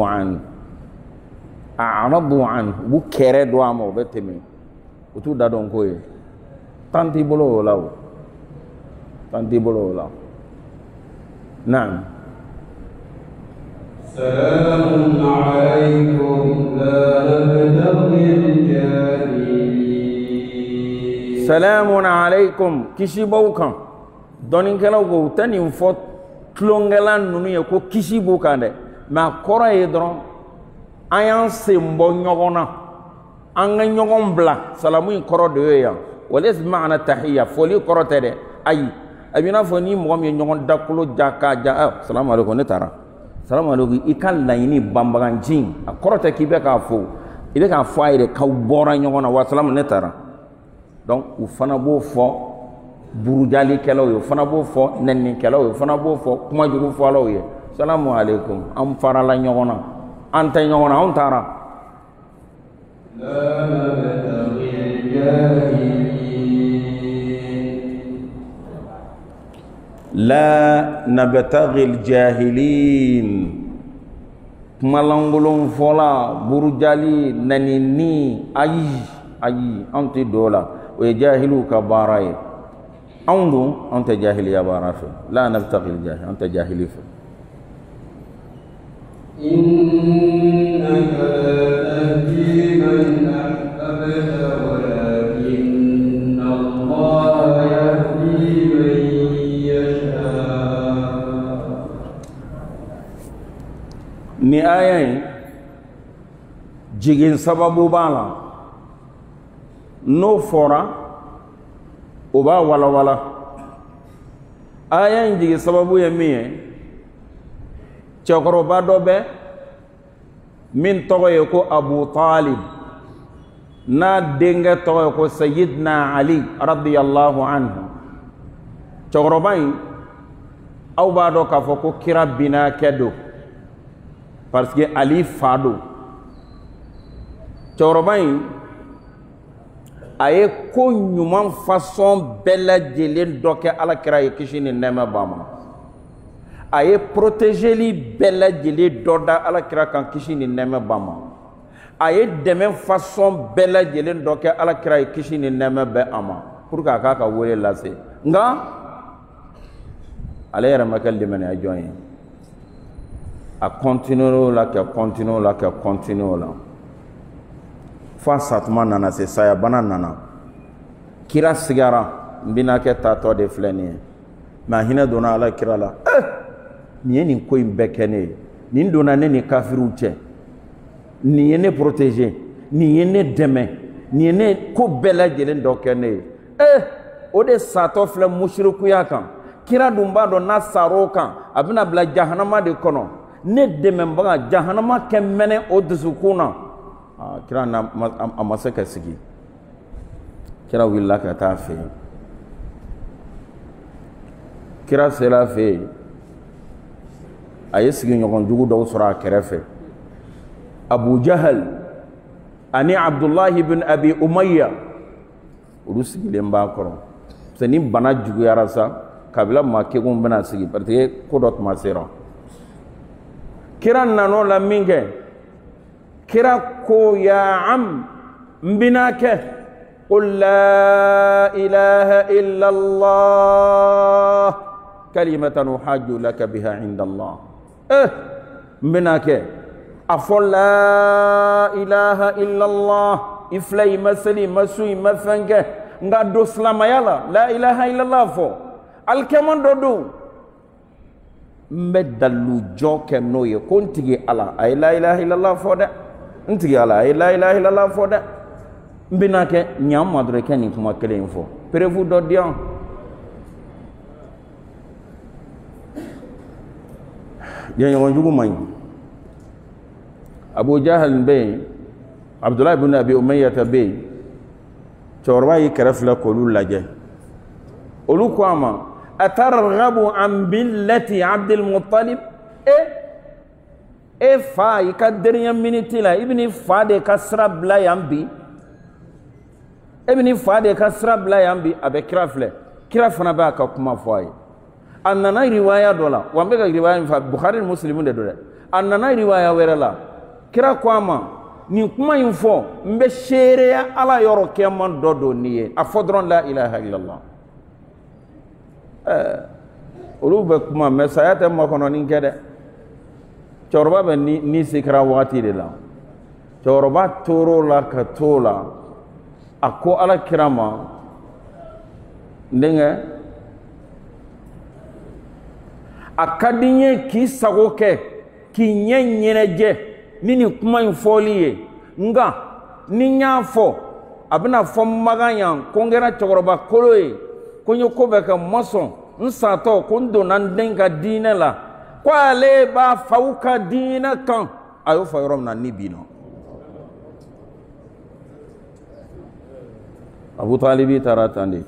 an u b'u kɛrɛ dɔn a ma o bɛ tɛmɛ u t'u da dɔn ko ye tan t'i bolo o la o tan t'i bolo o la naam سلام عليكم لا نبتغي الجاهلين salamun alaikum kisi b'aw kan dɔnnikɛlaw ko u tɛ nin fɔ tulonkɛla ninnu ye ko kisi b'u kan dɛ mɛ a kɔrɔ ye dɔrɔn an y'an sen bɔ ɲɔgɔn na an ka ɲɔgɔn bila salamu in kɔrɔ de ye yan wale ma'ana tahiya foli kɔrɔ tɛ dɛ ayi a b'i n'a fɔ ni mɔgɔ min ye ɲɔgɔn dakolo ja k'a ja salamu alaikum ne taara salamu alaikum i ka laɲini banbaganci a kɔrɔ tɛ k'i bɛ k'a fɔ i bɛ k'a fɔ a yɛrɛ k'aw bɔra ɲɔgɔn na wa salamu ne taara donc u fana b'o fɔ burujalikɛlaw ye u fana b'o fɔ nɛninikɛlaw ye u fana b'o fɔ kumajugu fɔlaw ye salamu alaikum an farala ɲɔgɔn na an tɛ ɲɔgɔn na anw taara la nabtaghi al-jahilin kumalangolon fɔla burujali nɛnini ayi an tɛ do la o ye jahiliw ka baara ye anw dun an tɛ jahiliya baara fɛ la nabtaghi al-jahil an tɛ jahili fɛ إنك لا تهدي من أحببت aya jigin sababu bala no fora oba wala wala aya jigin sababu ye mi chokoro do be min togo ko Abu Talib na denga togo ko Sayyidina Ali radiyallahu anhu chokoro bai aw ba do ka fo ko kira bina kedo parce que Ali fado chokoro bai aye ko nyuman façon bella jelen do ke ala kira ye kishini nema bama aye protéger li bella jeli doda ala kira kan kisi ni neme bama aye deme façon bella jeli do ke ala kira kisi ni neme be ama pour ka ka wole lase nga ale yara makal de mena joye a continuer la fa satma nana se saya bana nana kira sigara mbina ke tato de fleni ma hina dona ala kira la ni ni ko imbe kene ni dona ne ni kafiru che ni ne protéger ni ne deme ni ne ko bela jelen do kene o de sato fle mushriku yakan kira dumba do nasaro kan abina bla jahannama de kono ne deme mbaga jahannama kemene o dusukuna kira na amasaka sigi kira willa ka ta fe kira sela fe aye sigi ɲɔgɔn jugu dɔw sɔrɔ a kɛrɛfɛ Abu Jahal ani Abdullah ibn Abi Umayya olu sigilen b'a kɔrɔ parce que ni bana juguyara sa kabila maa kegun bɛna sigi parce que ko dɔ tuma sera kira nan'o la min kɛ kira ko ya am n bɛna kɛ qul la ilaha illallah kalimatan uhajju laka biha inda Allah mbena ke afo la ilaha illallah iflay masali masui mafange nga do slamayala la ilaha illallah fo alkemon do medalu joke noye kontigi ala ay la ilaha illallah fo de ntigi ala ay la ilaha illallah fo de mbena ke nyam madre ke ni kuma kele info prevu do dian ɲɔgɔn jugu man ɲi Abu Jahal bɛ yen Abdullah ibn Abi Umayya bɛ yen cɛkɔrɔba y'i kɛrɛfɛ k'olu lajɛ olu ko a ma atarghabu an millati Abdul Muttalib e fa i ka dernière minute la i bɛn'i fa de ka sira bila yan bi e bɛn'i fa de ka sira bila yan bi a bɛ kira filɛ kira fana b'a ka kuma fɔ a ye a nana riwaya dɔ la wa n bɛ ka riwaya min fɔ Bukhari ni Muslim de don dɛ a nana riwaya wɛrɛ la kira ko a ma nin kuma in fɔ n bɛ seereya ala yɔrɔ kɛman dɔ don nin ye a fɔ dɔrɔn la ilaha illallah olu bɛ kuma mɛ saya tɛ makɔnɔni kɛ dɛ cɛkɔrɔba bɛ ni se kɛra wagati de la cɛkɔrɔba tor'o la ka t'o la a ko ala kira ma n denkɛ a ka di n ye k'i sago kɛ k'i ɲɛ ɲɛnajɛ ni nin kuma in fɔli ye nka ni n y'a fɔ a bɛna fɔ magan yan ko n kɛra cɛkɔrɔba kolo ye ko n ye ko bɛɛ kɛ n ma sɔn n satɔ ko n donna n den ka diinɛ la ko ale b'a faw ka diinɛ kan a y'o fɔ yɔrɔ min na ni bi nɔ Abu Talibi taara tan de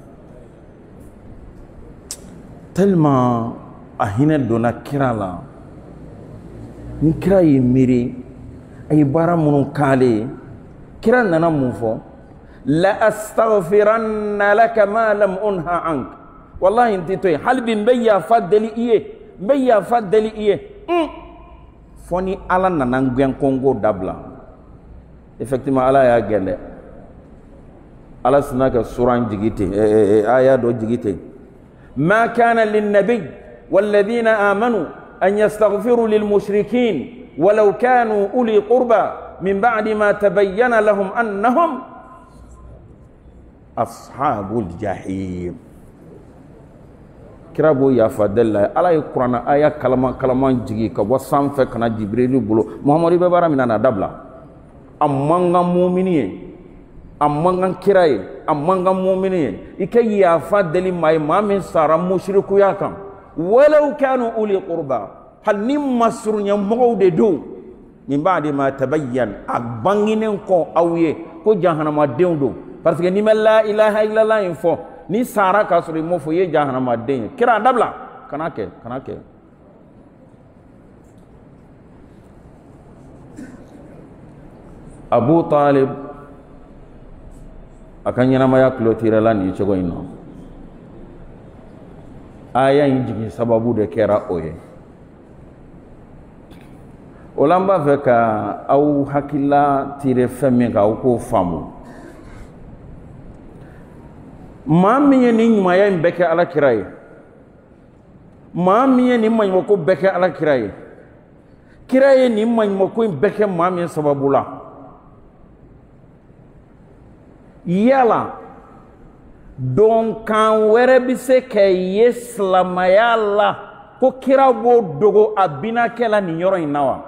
tellement a hinɛ donna kira la ni kira ye miiri a ye baara minnu k'ale ye kira nana mun fɔ la astaghfiranna laka ma lam unha ank wallahi n tɛ to yen hali bi n bɛ yafa deli i ye n bɛ yafa deli i ye fɔ ni ala nana n gɛn kɔngo dabila effectivement ala y'a gɛn dɛ ala sina ka suran jigi ten aya dɔ jigi ten ma kana linnabi والذين آمنوا أن يستغفروا للمشركين ولو كانوا أولي قربى من بعد ما تبين لهم أنهم أصحاب الجحيم kira b'o yafa deli ala ye kuranna aya kalaman jigi ka bɔ sanfɛ kana Jibril bolo Muhamadu bɛ baara min na dabila a man kan mumini ye a man kan kira ye a man kan mumini ye i ka yafa deli maa ye maa min sara musirikuya kan walaw kanu uli qurba hali ni masurunya mɔgɔw de don min ba'di ma tabayyan a banginen kɔ aw ye ko jahanamadenw don parce que ni ma la ilaha illallah in fɔ ni sara ka sɔrɔ i m'o fɔ i ye jahanamaden ye kira dabila kana kɛ Abu Talib a ka ɲɛnamaya kulotirala nin cogo in na aya in jigin sababu de kɛra o ye o la n b'a fɛ ka aw hakilila tire fɛn min kan aw k'o faamu maa min ye nin ɲumanya in bɛɛ kɛ alakira ye maa min ye nin maɲumako bɛɛ kɛ alakira ye kira ye nin maɲumako in bɛɛ kɛ maa min sababu la yala donkan wɛrɛ bɛ se ka ye silamaya la ko kira b'o dogo a binakɛ la nin yɔrɔ in na wa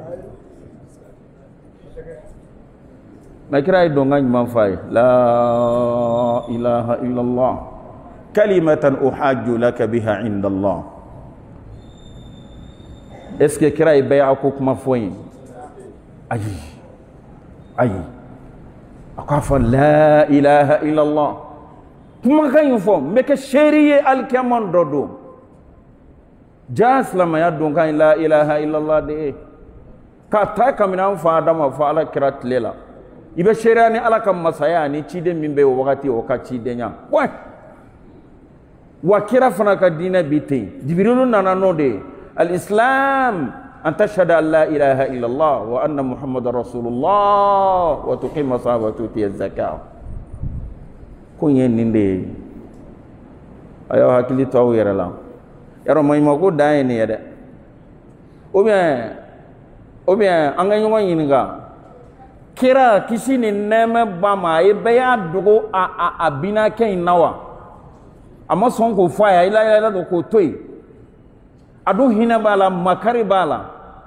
na kira ye donkan ɲuman f'a ye la ilaha illallah kalimatan uhajju laka biha inda Allah est-ce que kira ye bɛɛ ko kuma fɔ ye ayi a k'a fɔ la ilaha illallah kumakan in fɔ n bɛ kɛ seeri ye alikiyama dɔ don jaa silamɛya donkan ye la ilaha illallah de ye k'a ta kabini an fa Adama fɔ ala kira tile la i bɛ seereya ni ala ka masaya ni ciden min bɛ o wagati o ka cidenya wa kira fana ka diinɛ bi ten Jibrilu nana n'o de ye al-islam an tashhada an la ilaha illallah wa anna muhammadar rasulullah wa tuqima as-salata wa tuti az-zakah ko ye nin de ye a y'aw hakili to aw yɛrɛ la yɔrɔ maɲumako dan ye nin ye dɛ ou bien an ka ɲɔgɔn ɲininka kira kisi ni nɛɛmɛ ba ma a ye bɛɛ y'a dogo a binakɛ in na wa a ma sɔn k'o fɔ a ye ila don k'o to yen a dun hinɛ b'a la makari b'a la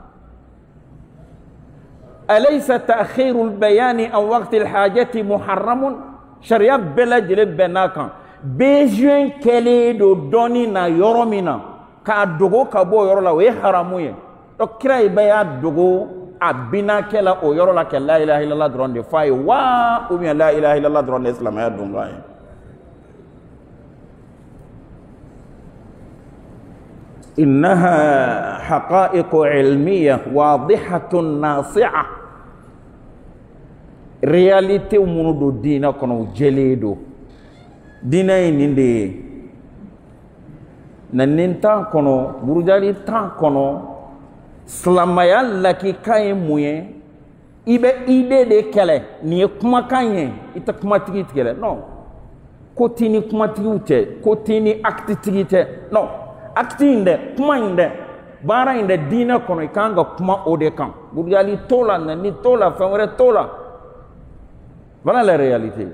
alaysa ta'khirul bayani an waqti al-hajati muharramun sariya bɛɛ lajɛlen bɛn n'a kan besoin kɛlen don dɔɔni na yɔrɔ min na k'a dogo ka bɔ o yɔrɔ la o ye haramu ye donc kira ye bɛɛ y'a dogo a binakɛ la o yɔrɔ la ka la ilaha illallah dɔrɔn de fɔ a ye wa ou bien la ilaha illallah dɔrɔn de ye silamɛya donkan ye إنها حقائق علمية واضحة ناصعة réalité منو دو دينا كنو جليدو دينا ينندي نننتا كنو برجالي تا كنو سلامايا لكي كاي مويه ibe ide de kele ni kuma kanye ita kuma tigi kele non kotini kuma tigi ute kotini acte tigi te non acte inde kuma inde bara inde dina kono ikanga kuma ode kan burjali tola na ni tola famore tola voilà la réalité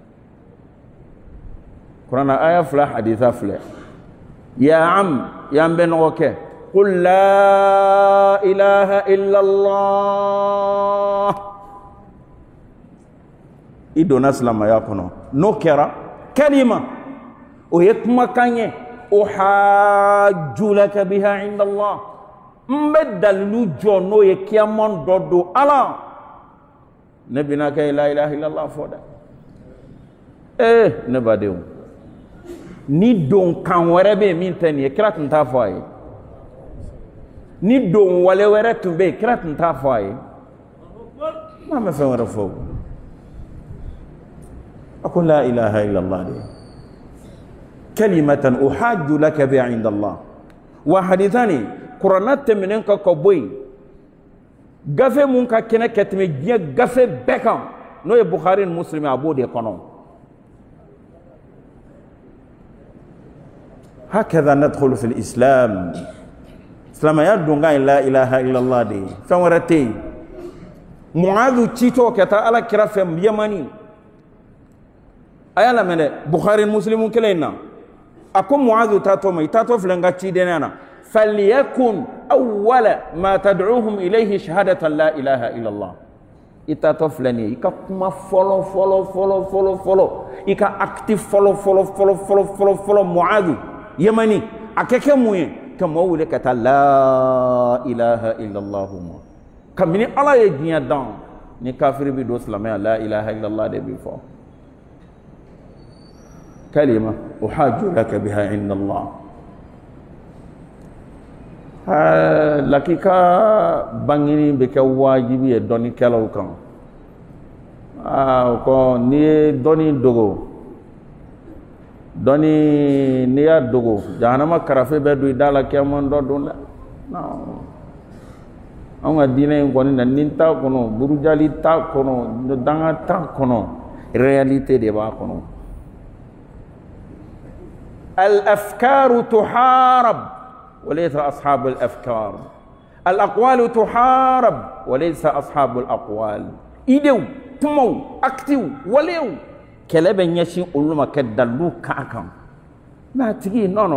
Quran aya fla haditha fla ya am ya mbeno ke qul la ilaha illa allah idona salama ya kono no kera kalima o yekuma kanye uhajju laka biha inda Allah mbedal lu jono ye kiamon dodo ala nabina kay la ilaha illa Allah foda ne badeu ni don kan were be min tan ye krat nta foye ni don wale were tumbe krat nta foye ma me fe were fo aqul la ilaha illa Allah كلمة أحاج لك بها عند الله وحديثاني قرانات منين كوبوي غافي مونكا كنا كتمي جي غافي بكام نو البخاري المسلم ابو دي قانون هكذا ندخل في الإسلام اسلام يدون لا إله إلا الله دي فورتي معاذ تشيتو كتا على كرافم يماني ايالا من البخاري المسلم كلينا أكون معاذ تاتو فلنغا تشيدنا فليكن أول ما تدعوهم إليه شهادة لا إله إلا الله itato flani ika kuma follow ika active follow Muadh yamani akeke muye kama wule kata la ilaha illa Allah kamini ala ye dinya dan ni kafiri bi do islamaya la ilaha illa Allah de bi fo kalima uhajju laka biha inda Allah lakika bangini be ke wajibi e doni kelaw kan ko ni doni dogo doni ni ya dogo jahanama karafe be du dala kemon do don la no anga dine ko ni nin ta kono burujali ta kono danga ta kono réalité de ba kono al afkar tuharab وليس أصحاب الأفكار الأقوال تحارب وليس أصحاب الأقوال إيدو تمو أكتو وليو كلاب يشين أولما كدلو كاكم ما تجي no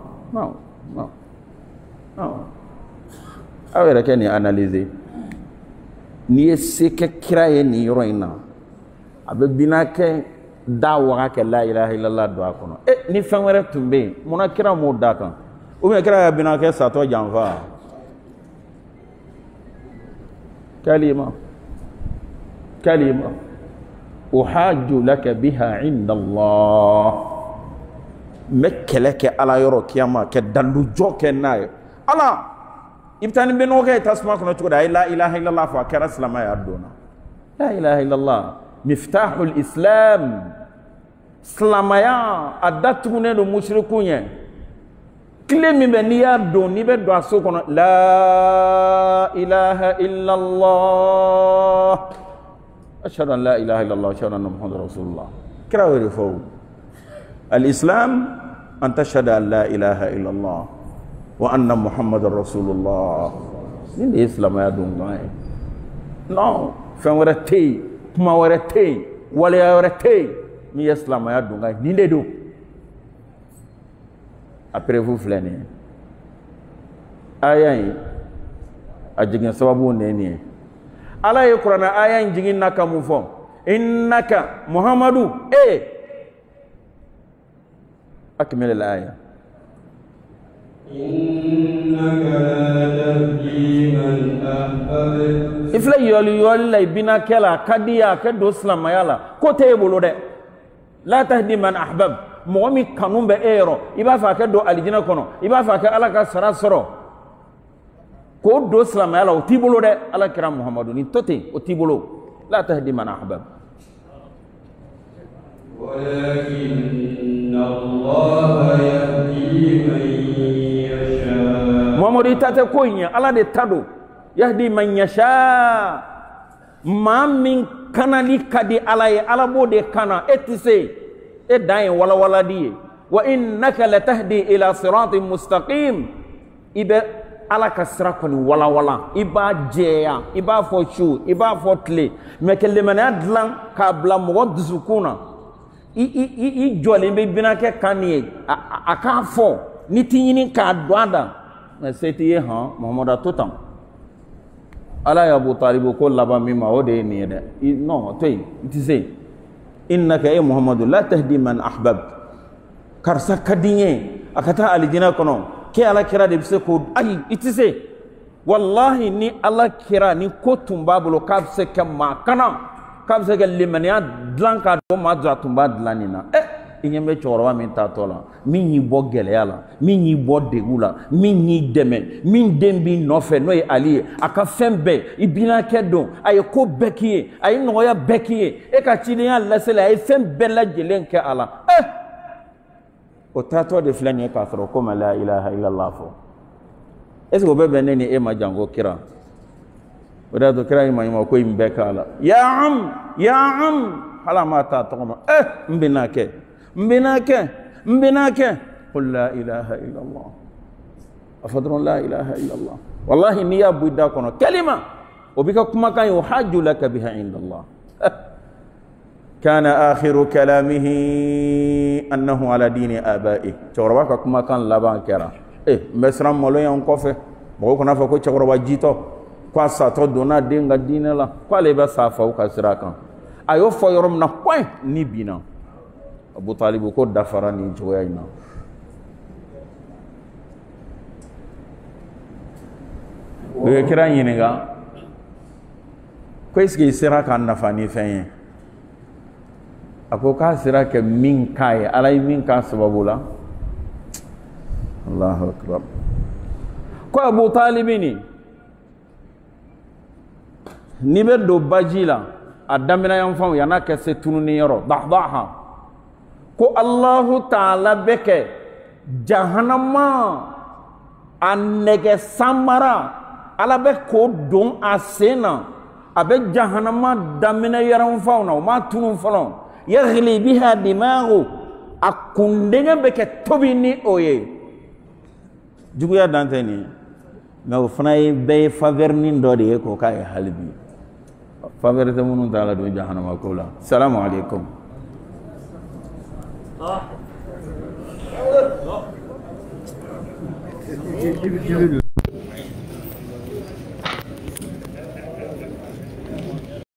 أولا كني أناليزي ني سيك كراي ني يروينا أبي بناك دعوة لا إله إلا الله دعاء كنا ني فمرة تنبي منا كرا مودا ou bien kira bina ke sato janfa kalima uhajju laka biha inda Allah mekeleke ala yoro kiyama ke dalu joke nayo ala ibtani beno ke tasma kono tuda la ilaha illa Allah fa kara salama ya dona la ilaha illa Allah miftahul islam slamaya adatu ne do mushrikunya clé mi be ni ya do ni be do aso kono la ilaha illa Allah ashhadu an la ilaha illa Allah ashhadu anna muhammadar rasulullah kira wori fo al islam an tashhadu an la ilaha illa Allah wa anna muhammadar rasulullah ni islam ya do ngai no fa wora te kuma wora te wala ya wora te ni islam ya do ngai ni de do après vous flânez ayan ajigin sababu neni ala ya qur'ana ayan jigin naka mu fo innaka muhammadu akmil al aya innaka la tahdi man ahbabta ifla yol lay bina kala kadiya ka do islam yala ko te bolo de la tahdi man ahbab momi kanum be ero iba fa ka do aljina kono iba fa ka ala ka sarasoro ko do islam ala o tibolo de ala kiram muhammadu ni tote o tibolo la tahdi man ahbab walakin Allah yahdi man yasha muhammadu tate ko nya ala de tado yahdi man yasha ma min kanali kadi ala ye ala bo de kana etise داين ولا دي وانك لتهدي الى صراط مستقيم ibe ala kasra koni wala iba jeya iba fo iba fotle mekelle manadlan ka bla mo dzukuna i jole be binake kanie aka fo nitini ka doada seti ha muhammad totam ala ya abu talib ko laba mima ode ni de no toy itise innaka ya muhammadu la tahdi man ahbab karsa kadinye akata alijina kono ke ala kira de bise ko ay itise wallahi ni ala kira ni ko tumba bulo kabse kama kana kabse ke limania dlanka do madra tumba dlanina inyembe chorwa min tatola min yi bo gele yala min yi bo degula min yi deme min dembi nofe no ali aka fembe ibina kedo ay ko bekiye ay no ya bekiye e ka chiniya lasela ay fembe la jelen ke ala o tato de flanye ka fro ko la ilaha illa Allah fo est-ce que bebe neni e ma jango kira oda do kira ma ko imbe kala ya am hala ma ta to mbina ke قل لا إله إلا الله أفضل لا إله إلا الله والله نيا بيدا كنا كلمة وبك كما كان يحاج لك بها عند الله كان آخر كلامه أنه على دين آبائه توربا كما كان لبان كرا مسرم مولو ينكوفه بقول كنا فكو توربا جيتو كوا ساتو دونا دينغا دين لا كوا لبا سافو كسراكان ayo fo yorom na point ni bina Abu Talib ko dafara ni joyayna kira yininga ko eski sira kan nafani fen ako ka sira ke min kai alay min ka sababula Allahu akbar ko Abu Talib ni be do bajila adamina yan famu yana ke se tununi yoro dahdaha ko Allahu ta'ala beke jahannama annege samara ala be ko don asena abe jahannama damina yaran fauna ma tunun falon yaghli biha dimagu akundenge beke tobini oye juguya danteni ngaw fanay be favernin dodi ko kay halbi favorite munun taala do jahannama ko la assalamu alaikum